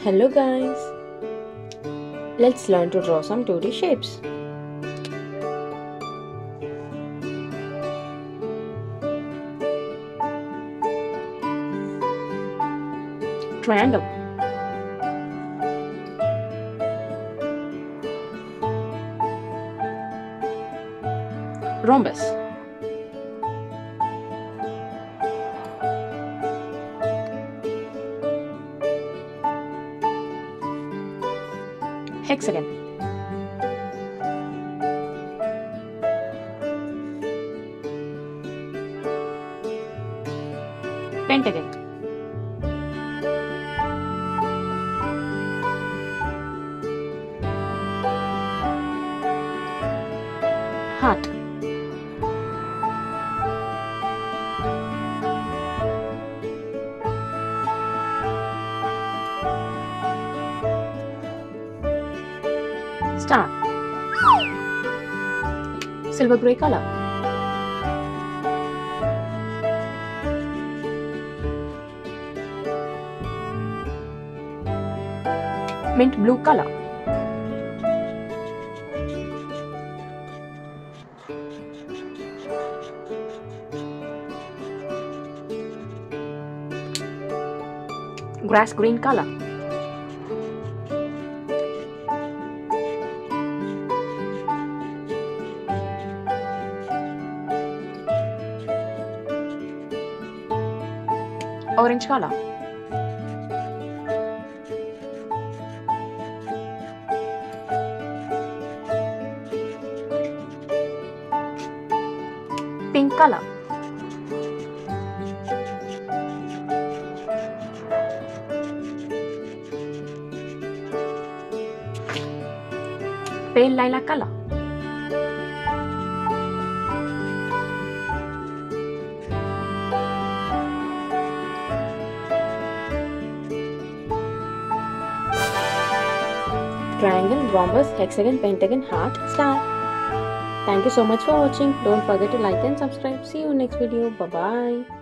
Hello guys, let's learn to draw some 2D shapes. Triangle, rhombus, hexagon, pentagon, heart, star, silver grey color, mint blue color, grass green color, orange color, pink color, pale lilac color, triangle, rhombus, hexagon, pentagon, heart, star. Thank you so much for watching. Don't forget to like and subscribe. See you next video. Bye bye.